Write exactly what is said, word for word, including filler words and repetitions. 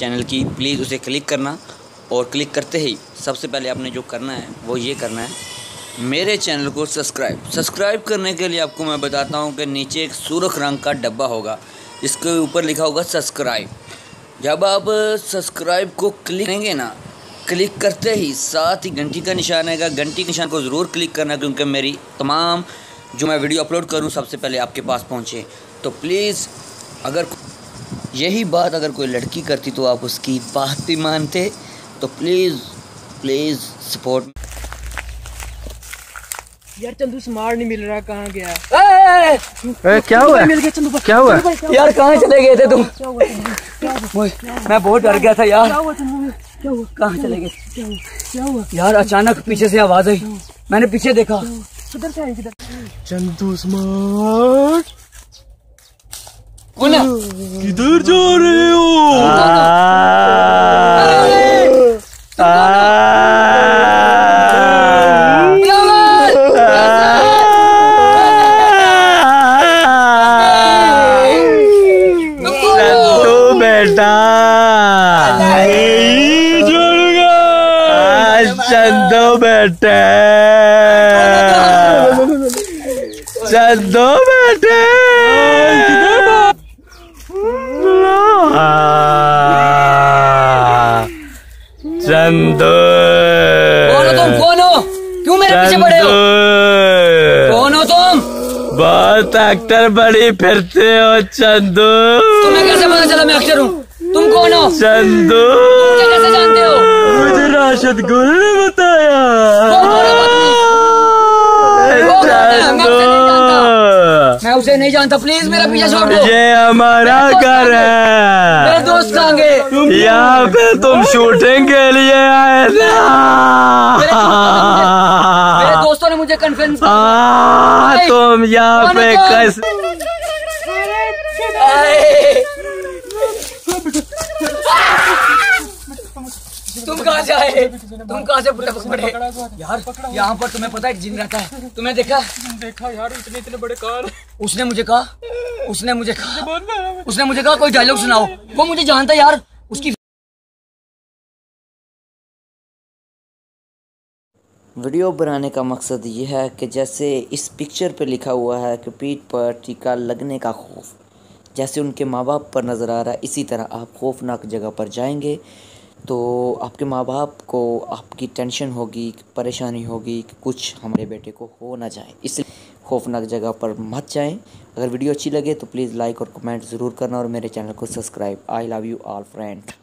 Channel की, please उसे click करना। और क्लिक करते ही सबसे पहले आपने जो करना है वो ये करना है, मेरे चैनल को सब्सक्राइब सब्सक्राइब करने के लिए आपको मैं बताता हूँ कि नीचे एक सुर्ख रंग का डब्बा होगा, इसके ऊपर लिखा होगा सब्सक्राइब। जब आप सब्सक्राइब को क्लिक करेंगे ना, क्लिक करते ही साथ ही घंटी का निशान आएगा, घंटी के निशान को ज़रूर क्लिक करना, क्योंकि मेरी तमाम जो मैं वीडियो अपलोड करूँ सबसे पहले आपके पास पहुँचे। तो प्लीज़, अगर यही बात अगर कोई लड़की करती तो आप उसकी बात भी मानते। तो प्लीज़ प्लीज़ सपोर्ट। यार चंदू स्मार्ट नहीं मिल रहा, कहाँ गया? ए, ए, क्या हुआ? मिल गया चंदू। क्या हुआ यार, कहाँ चले गए थे तुम? मैं बहुत डर गया था यार। क्या हुआ? कहाँ चले गए? क्या हुआ यार अचानक पीछे से आवाज आई, मैंने पीछे देखा। किधर से आई? किधर? चंदू स्मार्ट कौन है? किधर जा रहे हो? चंदू बेटा, चंदू बेटे, चंदू बेटे, चंदू कौन हो तुम? कौन हो? क्यों मेरे पीछे पड़े हो? कौन हो तुम? बहुत एक्टर बड़ी फिरते हो चंदू। तुम्हें कैसे पता चला मैं एक्टर हूँ? तुम कौन हो? चंदू मुझे कैसे जानते हो? मुझे राशिद गुल ने बताया। मैं उसे नहीं जानता, प्लीज मेरा पीछे छोड़ दो। ये हमारा घर है। मेरे दोस्त कहाँ गए? यहाँ पे तुम शूटिंग के लिए आए थे। मेरे दोस्तों ने मुझे कन्फ्रेंस हाँ, तुम यहाँ पे कैसे? तुम कहाँ से आए? तुम कहाँ से पड़े? यार यहाँ पर तुम्हें पता है जिन रहता है, तुम्हें देखा? देखा यार, इतने इतने बड़े कार। उसने मुझे कहा उसने मुझे कहा उसने मुझे कहा कोई डायलॉग सुनाओ। वो मुझे जानता है यार। उसकी वीडियो बनाने का मकसद ये है कि जैसे इस पिक्चर पे लिखा हुआ है कि पीठ पर टीका लगने का खौफ, जैसे उनके माँ बाप पर नज़र आ रहा है, इसी तरह आप खौफनाक जगह पर जाएंगे तो आपके माँ बाप को आपकी टेंशन होगी, परेशानी होगी कि कुछ हमारे बेटे को हो ना जाए, इसलिए खौफनाक जगह पर मत जाएं। अगर वीडियो अच्छी लगे तो प्लीज़ लाइक और कमेंट ज़रूर करना और मेरे चैनल को subscribe. I love you all friend.